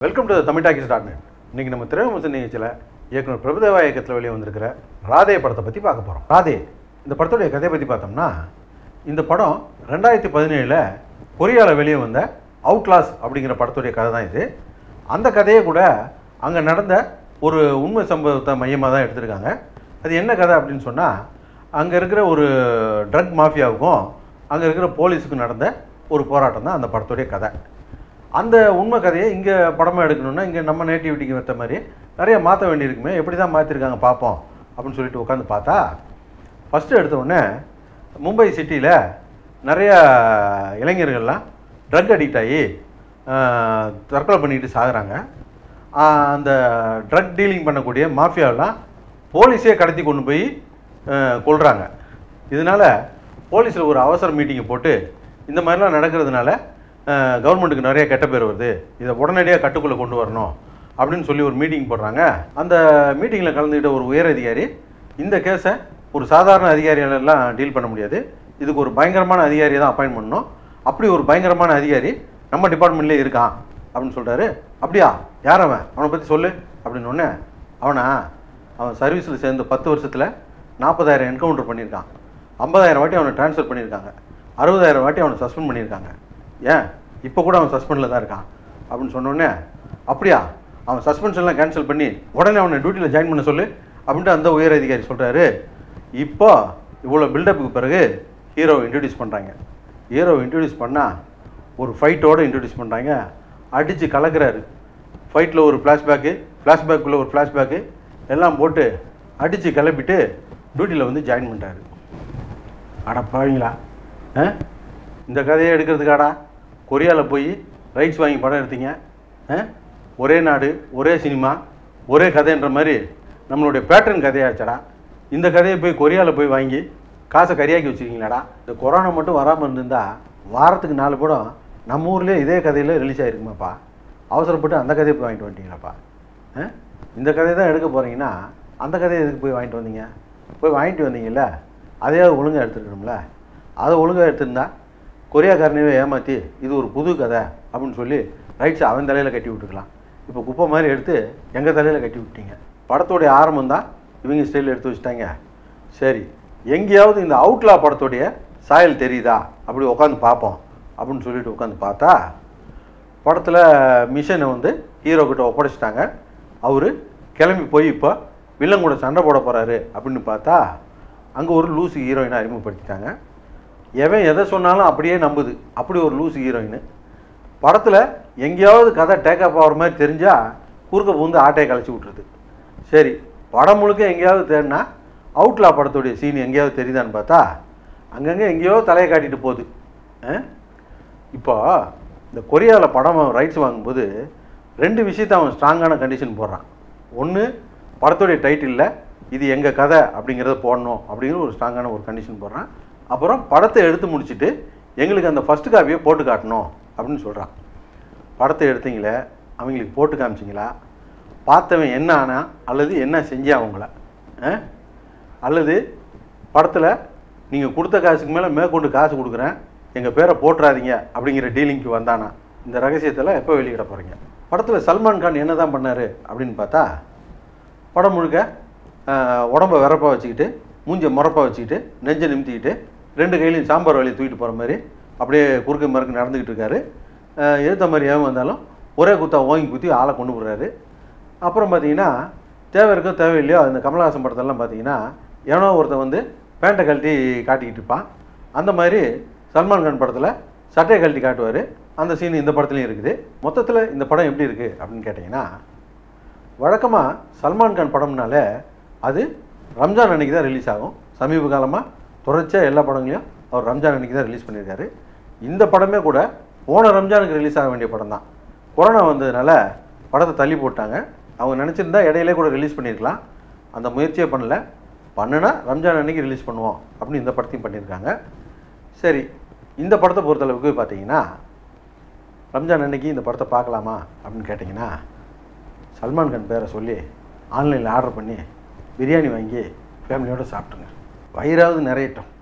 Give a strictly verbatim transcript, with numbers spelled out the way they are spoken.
Welcome to Tamil talkies dot net. இன்றைக்கி நம்ம திரைவிமர்சன நிகழ்ச்சியில் இயக்குனர் பிரபு தேவா இயக்கத்தில் வெளியே வந்திருக்கிற ராதே படத்தை பற்றி பார்க்க போகிறோம். ராதே இந்த படத்துடைய கதையை பற்றி பார்த்தோம்னா, இந்த படம் ரெண்டாயிரத்தி பதினேழில் கொரியாவில் வெளியே வந்த அவுட்லாஸ் அப்படிங்கிற படத்துடைய கதை தான் இது. அந்த கதையை கூட அங்கே நடந்த ஒரு உண்மை சம்பவத்தை மையமாக தான் எடுத்திருக்காங்க. அது என்ன கதை அப்படின்னு சொன்னால், அங்கே இருக்கிற ஒரு ட்ரக் மாஃபியாவுக்கும் அங்கே இருக்கிற போலீஸுக்கும் நடந்த ஒரு போராட்டம் தான் அந்த படத்துடைய கதை. அந்த உண்மை கதையை இங்கே படமாக எடுக்கணுன்னா இங்கே நம்ம நேட்டிவிட்டிக்கு வைத்த மாதிரி நிறைய மாற்ற வேண்டியிருக்குமே, எப்படி தான் மாற்றிருக்காங்க பார்ப்போம் அப்படின்னு சொல்லிட்டு உட்காந்து பார்த்தா, ஃபஸ்ட்டு எடுத்தோடனே மும்பை சிட்டியில் நிறைய இளைஞர்கள்லாம் ட்ரக் அடிக்ட் ஆகி தற்கொலை பண்ணிக்கிட்டு சாகுறாங்க. அந்த ட்ரக் டீலிங் பண்ணக்கூடிய மாஃபியாவெலாம் போலீஸே கடத்தி கொண்டு போய் கொள்கிறாங்க. இதனால் போலீஸில் ஒரு அவசர மீட்டிங்கை போட்டு இந்த மாதிரிலாம் நடக்கிறதுனால கவர்மெண்ட்டுக்கு நிறைய கெட்ட பேர் வருது, இதை உடனடியாக கட்டுக்குள்ளே கொண்டு வரணும் அப்படின்னு சொல்லி ஒரு மீட்டிங் போடுறாங்க. அந்த மீட்டிங்கில் கலந்துக்கிட்ட ஒரு உயர் அதிகாரி, இந்த கேஸை ஒரு சாதாரண அதிகாரிகளெல்லாம் டீல் பண்ண முடியாது, இதுக்கு ஒரு பயங்கரமான அதிகாரியை தான் அப்பாயின்ட் பண்ணணும், அப்படி ஒரு பயங்கரமான அதிகாரி நம்ம டிபார்ட்மெண்ட்லேயே இருக்கான் அப்படின்னு சொல்கிறாரு. அப்படியா, யார் அவன், அவனை பற்றி சொல்லு அப்படின்னு ஒன்று. அவனா அவன் சர்வீஸில் சேர்ந்த பத்து வருஷத்தில் நாற்பதாயிரம் என்கவுண்டர் பண்ணியிருக்கான், ஐம்பதாயிரம் வாட்டி அவனை ட்ரான்ஸ்ஃபர் பண்ணியிருக்காங்க, அறுபதாயிரம் வாட்டி அவனை சஸ்பெண்ட் பண்ணியிருக்காங்க, ஏன் இப்போ கூட அவன் சஸ்பெண்டில் தான் இருக்கான் அப்படின்னு சொன்னோடனே, அப்படியா, அவன் சஸ்பென்ஷன்லாம் கேன்சல் பண்ணி உடனே அவனை டியூட்டியில் ஜாயின் பண்ண சொல்லு அப்படின்ட்டு அந்த உயர் அதிகாரி சொல்கிறாரு. இப்போ இவ்வளோ பில்டப்புக்கு பிறகு ஹீரோவை இன்ட்ரடியூஸ் பண்ணுறாங்க. ஹீரோவை இன்ட்ரடியூஸ் பண்ணால் ஒரு ஃபைட்டோடு இன்ட்ரடியூஸ் பண்ணுறாங்க. அடித்து கலக்கிறாரு. ஃபைட்டில் ஒரு ஃப்ளாஷ்பேக்கு, ஃப்ளாஷ்பேக்குள்ளே ஒரு ஃப்ளாஷ்பேக்கு எல்லாம் போட்டு அடித்து கிளப்பிட்டு டியூட்டியில் வந்து ஜாயின் பண்ணுறாரு. அட பாவீங்களா, ஆ இந்த கதையை எடுக்கிறதுக்காடா கொரியாவில் போய் ரைட்ஸ் வாங்கி படம் எடுத்தீங்க? ஒரே நாடு ஒரே சினிமா ஒரே கதைன்ற மாதிரி நம்மளுடைய பேட்டர்ன் கதையாச்சடா. இந்த கதையை போய் கொரியாவில் போய் வாங்கி காசை கரியாக்கி வச்சுருக்கீங்களாடா. இந்த கொரோனா மட்டும் வராமல் இருந்திருந்தால் வாரத்துக்கு நாலு படம் நம்ம ஊர்லேயே இதே கதையில் ரிலீஸ் ஆகிருக்குமாப்பா. அவசரப்பட்டு அந்த கதையை போய் வாங்கிட்டு வந்துட்டீங்களாப்பா. இந்த கதையை தான் எடுக்க போகிறீங்கன்னா அந்த கதையை எதுக்கு போய் வாங்கிட்டு வந்தீங்க? போய் வாங்கிட்டு வந்தீங்கல்ல, அதையாவது ஒழுங்காக எடுத்துருக்கணும்ல. அதை ஒழுங்காக எடுத்திருந்தா கொரியாக்காரனையே ஏமாற்றி இது ஒரு புது கதை அப்படின்னு சொல்லி ரைட்ஸை அவன் தலையில் கட்டி விட்டுருக்கலாம். இப்போ குப்பை மாதிரி எடுத்து எங்கள் தலையில் கட்டி விட்டீங்க. படத்தோடைய ஆரம்பம் தான் இவங்க ஸ்டைலில் எடுத்து வச்சுட்டாங்க. சரி, எங்கேயாவது இந்த அவுட்லா படத்தோடைய சாயல் தெரியுதா அப்படி உட்காந்து பார்ப்போம் அப்படின்னு சொல்லிட்டு உட்காந்து பார்த்தா, படத்தில் மிஷனை வந்து ஹீரோக்கிட்ட ஒப்படைச்சிட்டாங்க. அவர் கிளம்பி போய் இப்போ வில்லன் கூட சண்டை போட போகிறாரு அப்படின்னு பார்த்தா, அங்கே ஒரு லூசு ஹீரோயினை அறிமுகப்படுத்திட்டாங்க. எவன் எதை சொன்னாலும் அப்படியே நம்புது, அப்படி ஒரு லூசு ஹீரோயின். படத்தில் எங்கேயாவது கதை டேக்கப் ஆகிற மாதிரி தெரிஞ்சால் குறுக்க பூந்து ஆட்டையை கழிச்சு விட்ருது. சரி, படம் முழுக்க எங்கேயாவது தேடினா அவுட்லா படத்துடைய சீன் எங்கேயாவது தெரியுதான்னு பார்த்தா அங்கங்கே எங்கேயோ தலையை காட்டிட்டு போகுது. இப்போ இந்த கொரியாவில் படம் ரைட்ஸ் வாங்கும்போது ரெண்டு விஷயத்தை அவன் ஸ்ட்ராங்கான கண்டிஷன் போடுறான். ஒன்று, படத்துடைய டைட்டிலில் இது எங்கள் கதை அப்படிங்கிறத போடணும் அப்படிங்கிற ஒரு ஸ்ட்ராங்கான ஒரு கண்டிஷன் போடுறான். அப்புறம் படத்தை எடுத்து முடிச்சுட்டு எங்களுக்கு அந்த ஃபஸ்ட்டு காப்பியை போட்டு காட்டணும் அப்படின்னு சொல்கிறான். படத்தை எடுத்தீங்களே, அவங்களுக்கு போட்டு காமிச்சிங்களா, பார்த்தவன் என்ன ஆனா அல்லது என்ன செஞ்சா அவங்கள, அல்லது படத்தில் நீங்கள் கொடுத்த காசுக்கு மேலே மேற்கொண்டு காசு கொடுக்குறேன், எங்கள் பேரை போட்டுறாதீங்க அப்படிங்கிற டீலிங்க்கு வந்தானா? இந்த ரகசியத்தெல்லாம் எப்போ வெளியிட போகிறீங்க? படத்தில் சல்மான் கான் என்ன தான் பண்ணார் அப்படின்னு பார்த்தா, படம் முழுக்க உடம்பை விறப்பாக வச்சுக்கிட்டு மூஞ்சை முறப்பாக வச்சுக்கிட்டு நெஞ்சை நிமித்திக்கிட்டு ரெண்டு கையிலையும் சாம்பார் வழியை தூக்கிட்டு போகிற மாதிரி அப்படியே குறுக்கு மறுக்கு நடந்துக்கிட்டு இருக்காரு. எழுத்த மாதிரி ஏன் வந்தாலும் ஒரே குத்தா ஓங்கி குத்தி ஆளை கொண்டு போடுறாரு. அப்புறம் பார்த்தீங்கன்னா, தேவை இருக்கோ தேவையில்லையோ அந்த கமலஹாசன் படத்தெல்லாம் பார்த்தீங்கன்னா எவனோ ஒருத்தன் வந்து பேண்ட்டை கழட்டி காட்டிக்கிட்டு இருப்பான். அந்த மாதிரி சல்மான் கான் படத்தில் சட்டையை கழட்டி காட்டுவார். அந்த சீன் இந்த படத்துலையும் இருக்குது. மொத்தத்தில் இந்த படம் எப்படி இருக்குது அப்படின்னு கேட்டிங்கன்னா, வழக்கமாக சல்மான் கான் படம்னாலே அது ரம்ஜான் அன்றைக்கி தான் ரிலீஸ் ஆகும். சமீப காலமாக தொடர்ச்சியாக எல்லா படங்களையும் அவர் ரம்ஜான் அன்றைக்கி தான் ரிலீஸ் பண்ணியிருக்காரு. இந்த படமே கூட போன ரம்ஜானுக்கு ரிலீஸ் ஆக வேண்டிய படம் தான். கொரோனா வந்ததுனால படத்தை தள்ளி போட்டாங்க. அவங்க நினச்சிருந்தா இடையிலே கூட ரிலீஸ் பண்ணியிருக்கலாம். அந்த முயற்சியே பண்ணல. பண்ணுனா ரம்ஜான் அன்றைக்கி ரிலீஸ் பண்ணுவோம் அப்படின்னு இந்த படத்தையும் பண்ணியிருக்காங்க. சரி, இந்த படத்தை பொறுத்தளவுக்கு பார்த்தீங்கன்னா, ரம்ஜான் அன்றைக்கி இந்த படத்தை பார்க்கலாமா அப்படின்னு கேட்டிங்கன்னா, சல்மான் கான் பேரை சொல்லி ஆன்லைனில் ஆர்டர் பண்ணி பிரியாணி வாங்கி ஃபேமிலியோடு சாப்பிட்டுங்க. வயிறாவது நிறையட்டும்.